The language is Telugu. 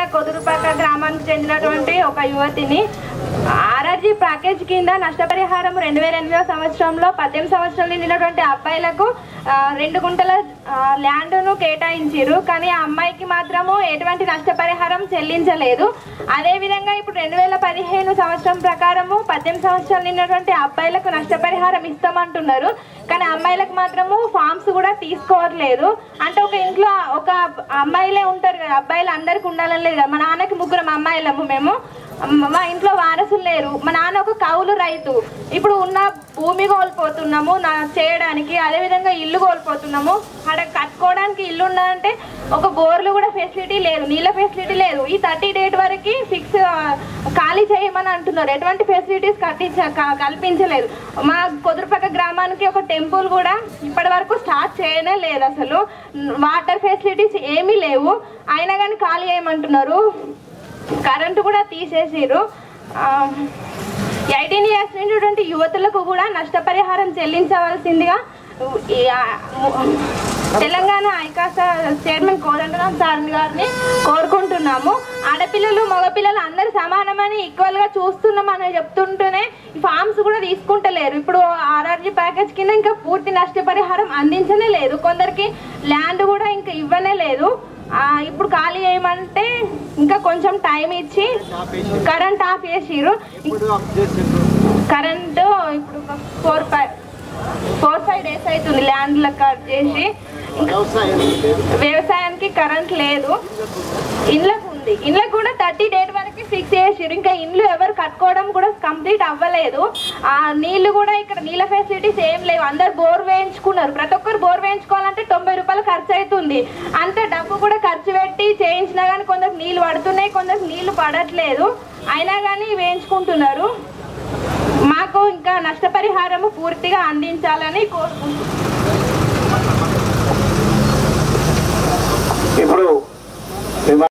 కొదురుపాక గ్రామానికి చెందినటువంటి ఒక యువతిని ఆర్ఆర్జీ ప్యాకేజ్ కింద నష్టపరిహారం 2008వ సంవత్సరంలో 18 సంవత్సరాలు నిండినటువంటి అబ్బాయిలకు 2 గుంటల ల్యాండ్ను కేటాయించారు. కానీ ఆ అమ్మాయికి మాత్రము ఎటువంటి నష్టపరిహారం చెల్లించలేదు. అదేవిధంగా ఇప్పుడు 2015 సంవత్సరం ప్రకారము 18 సంవత్సరాలు నిండినటువంటి అబ్బాయిలకు నష్టపరిహారం ఇస్తామంటున్నారు. కానీ అమ్మాయిలకు మాత్రము ఫామ్స్ కూడా తీసుకోవట్లేదు. అంటే ఒక ఇంట్లో ఒక అమ్మాయిలే ఉంటారు కదా, అబ్బాయిలు అందరికి ఉండాలని లేదు కదా. మా నాన్నకి 3 అమ్మాయిలము, మేము మా ఇంట్లో వారసులు లేరు. మా నాన్న ఒక కౌలు రైతు. ఇప్పుడు ఉన్న భూమి కోల్పోతున్నాము చేయడానికి, అదేవిధంగా ఇల్లు కోల్పోతున్నాము. అక్కడ కట్టుకోవడానికి ఇల్లు ఉన్నదంటే ఒక బోర్లు కూడా ఫెసిలిటీ లేదు, నీళ్ళ ఫెసిలిటీ లేదు. ఈ 30 డేట్ వరకు ఫిక్స్ ఖాళీ చేయమని అంటున్నారు. ఎటువంటి ఫెసిలిటీస్ కల్పించలేదు. మా కొదురుపక్క గ్రామానికి ఒక టెంపుల్ కూడా ఇప్పటి వరకు స్టార్ట్ చేయనే లేదు. అసలు వాటర్ ఫెసిలిటీస్ ఏమీ లేవు. అయినా కానీ ఖాళీ చేయమంటున్నారు. కరెంటు కూడా తీసేసారు. 18 ఇయర్స్ నుండి యువతులకు కూడా నష్టపరిహారం చెల్లించవలసిందిగా తెలంగాణ ఐకాస చైర్మన్ కోదండరాం సార్ గారిని కోరుకుంటున్నాము. ఆడపిల్లలు మగపిల్లలు అందరు సమానమని ఈక్వల్గా చూస్తున్నామని చెప్తుంటేనే ఫామ్స్ కూడా తీసుకుంటలేరు. ఇప్పుడు ఆర్ఆర్జీ ప్యాకేజ్ కింద ఇంకా పూర్తి నష్టపరిహారం అందించనే లేదు. కొందరికి ల్యాండ్ కూడా ఇంకా ఇవ్వనే లేదు. ఇప్పుడు ఖాళీ చేయమంటే ఇంకా కొంచెం టైం ఇచ్చి కరెంట్ ఆఫ్ చేసిరు. కరెంటు ఇప్పుడు 4-5 డేస్ అవుతుంది ల్యాండ్లో కట్ చేసి. వ్యవసాయానికి కరెంట్ లేదు. ఇండ్లకు ఉంది, ఇండ్లకు కూడా 30 డేట్ వరకు ఫిక్స్ చేసిరు. ఇంకా ఇండ్లు ఎవరు కట్టుకోవడం కూడా కంప్లీట్ అవ్వలేదు. నీళ్లు కూడా ఇక్కడ నీళ్ళ ఫెసిలిటీస్ ఏం లేవు. అందరు బోర్ వేయించుకున్నారు. ప్రతి ఒక్కరు బోర్ వేయించుకోవాలంటే 90 రూపాయలు ఖర్చు అవుతుంది. అంత డబ్బు కూడా ఖర్చు పెట్టి చేయించినా కానీ కొందరికి నీళ్ళు పడుతున్నాయి, కొందరికి నీళ్లు పడట్లేదు. అయినా కానీ వేయించుకుంటున్నారు. మాకు ఇంకా నష్టపరిహారము పూర్తిగా అందించాలని కోరుకుంటున్నాం. ఇప్పుడు